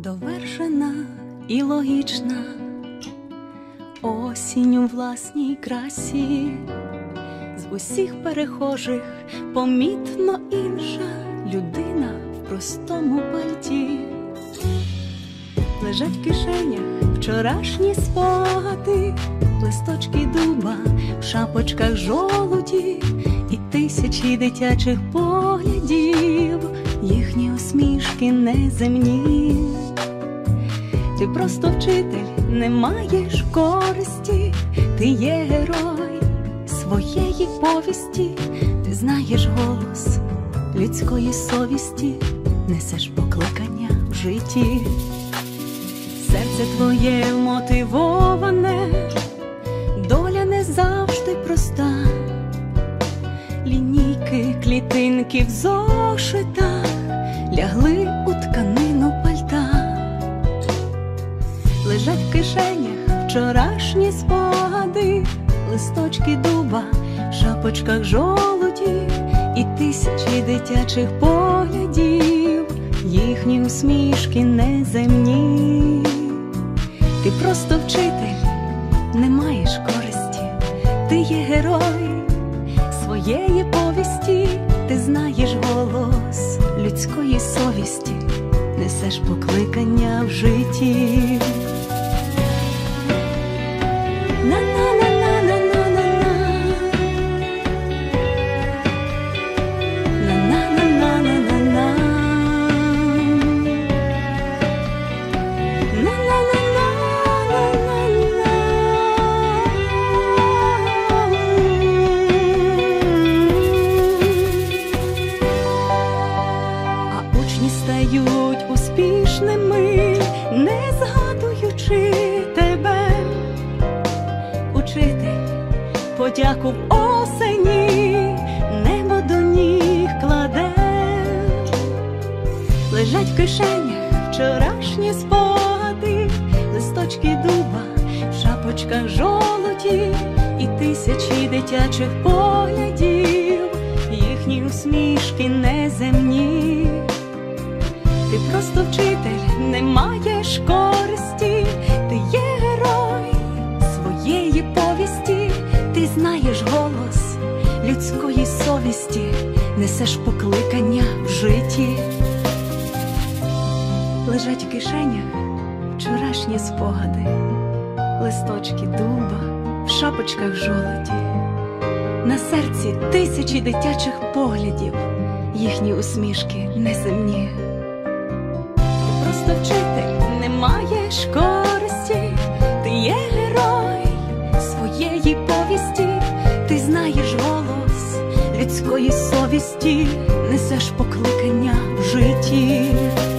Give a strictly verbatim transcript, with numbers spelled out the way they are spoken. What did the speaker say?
довершена і логічна, осінь у власній красі, з усіх перехожих помітно інша людина в простому пальті. Лежать в кишенях вчорашні спогади, листочки дуба в шапочках жолуді і тисячі дитячих поглядів, їхні усмішки неземні. Ти просто вчитель, не маєш користі, ти є герой своєї повісті, ти знаєш голос людської совісті, несеш покликання в житті. Серце твоє мотивоване, доля не завжди проста, лінійки, клітинки в зошитах лягли у тканину пальта. Лежать в кишенях вчорашні спогади, листочки дуба в шапочках жолуді і тисячі дитячих поглядів, їхні усмішки неземні. Ти просто вчитель, не маєш користі, ти є герой своєї повісті, ти знаєш голос людської совісті, несеш покликання в житті. Стають успішними, не згадуючи тебе. Учитель подяку в осені небо до ніг кладе. Лежать в кишенях вчорашні спогади, листочки дуба в шапочках жолуді і тисячі дитячих поглядів, їхні усмішки неземні. Ти просто вчитель, не маєш користі, ти є герой своєї повісті, ти знаєш голос людської совісті, несеш покликання в житті. Лежать в кишенях вчорашні спогади, листочки дуба в шапочках жолуді, на серці тисячі дитячих поглядів, їхні усмішки неземні. Просто вчитель, не маєш користі, ти є герой своєї повісті, ти знаєш голос людської совісті, несеш покликання в житті.